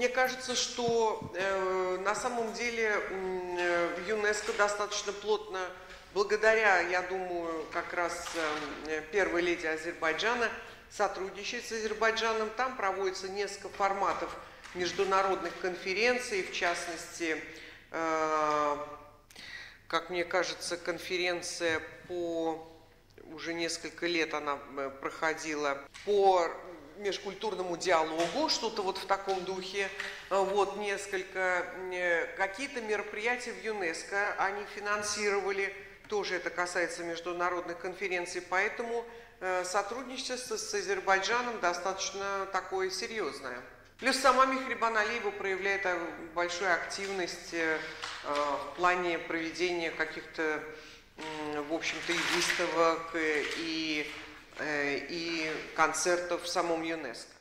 мне кажется, что на самом деле ЮНЕСКО достаточно плотно, благодаря, я думаю, как раз первой леди Азербайджана, сотрудничает с Азербайджаном. Там проводится несколько форматов международных конференций, в частности, как мне кажется, конференция уже несколько лет она проходила по межкультурному диалогу, что-то вот в таком духе. Вот какие-то мероприятия в ЮНЕСКО они финансировали, тоже это касается международных конференций, поэтому сотрудничество с Азербайджаном достаточно такое серьезное. Плюс сама Мехрибан Алиева проявляет большую активность в плане проведения каких-то, в общем-то, и выставок, и концертов в самом ЮНЕСКО.